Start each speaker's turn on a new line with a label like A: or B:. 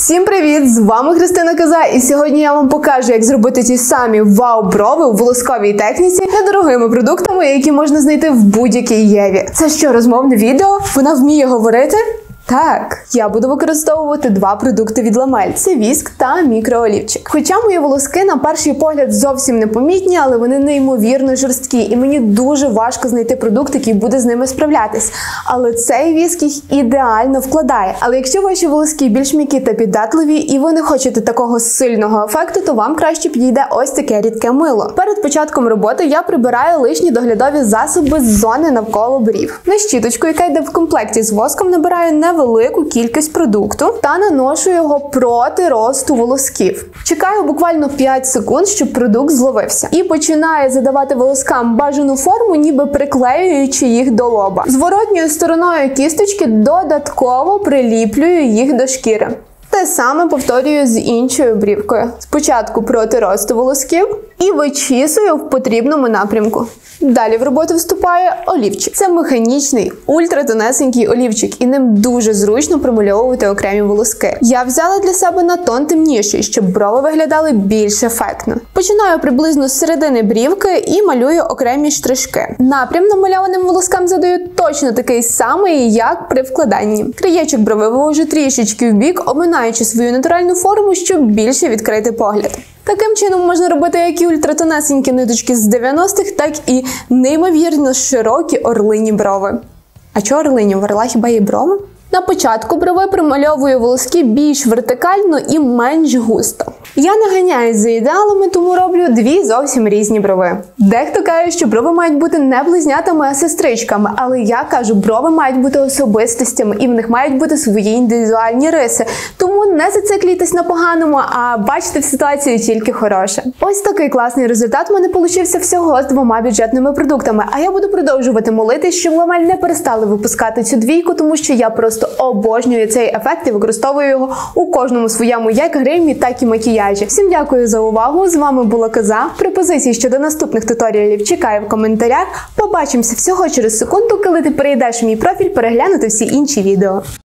A: Всім привіт! З вами Христина Коза, і сьогодні я вам покажу, як зробити ті самі вау-брови у волосковій техніці недорогими продуктами, які можна знайти в будь-якій Єві. Це що, розмовне відео? Вона вміє говорити? Так, я буду використовувати два продукти від Ламель – це віск та мікроолівчик. Хоча мої волоски на перший погляд зовсім не помітні, але вони неймовірно жорсткі, і мені дуже важко знайти продукт, який буде з ними справлятись. Але цей віск їх ідеально вкладає. Але якщо ваші волоски більш м'які та піддатливі, і ви не хочете такого сильного ефекту, то вам краще підійде ось таке рідке мило. Перед початком роботи я прибираю лишні доглядові засоби з зони навколо брів. На щіточку, яка йде в комплекті з воском, набираю невелику кількість продукту та наношу його проти росту волосків. Чекаю буквально 5 секунд, щоб продукт зловився. І починаю задавати волоскам бажану форму, ніби приклеюючи їх до лоба. Зворотньою стороною кісточки додатково приліплюю їх до шкіри. Те саме повторюю з іншою брівкою. Спочатку проти росту волосків і вичісую в потрібному напрямку. Далі в роботу вступає олівчик. Це механічний, ультратонесенький олівчик, і ним дуже зручно промальовувати окремі волоски. Я взяла для себе на тон темніший, щоб брови виглядали більш ефектно. Починаю приблизно з середини брівки і малюю окремі штришки. Напрям намальованим волоскам задаю точно такий самий, як при вкладанні. Краєчок брови вивожу трішечки вбік, обминаючи свою натуральну форму, щоб більше відкрити погляд. Таким чином можна робити як і ультратонесенькі ниточки з 90-х, так і неймовірно широкі орлині брови. А чого орлині? В орла хіба є брови? На початку брови примальовую волоски більш вертикально і менш густо. Я не ганяюсь за ідеалами, тому роблю дві зовсім різні брови. Дехто каже, що брови мають бути не близнятами, а сестричками, але я кажу, брови мають бути особистостями, і в них мають бути свої індивідуальні риси. Тому не зациклюйтесь на поганому, а бачите в ситуації тільки хороше. Ось такий класний результат в мене получився всього з двома бюджетними продуктами, а я буду продовжувати молитись, щоб Ламель не перестали випускати цю двійку, тому що я просто обожнюю цей ефект і використовую його у кожному своєму як гримі, так і макіяжі. Всім дякую за увагу, з вами була Коза. Пропозиції щодо наступних туторіалів чекаю в коментарях. Побачимося всього через секунду, коли ти перейдеш в мій профіль переглянути всі інші відео.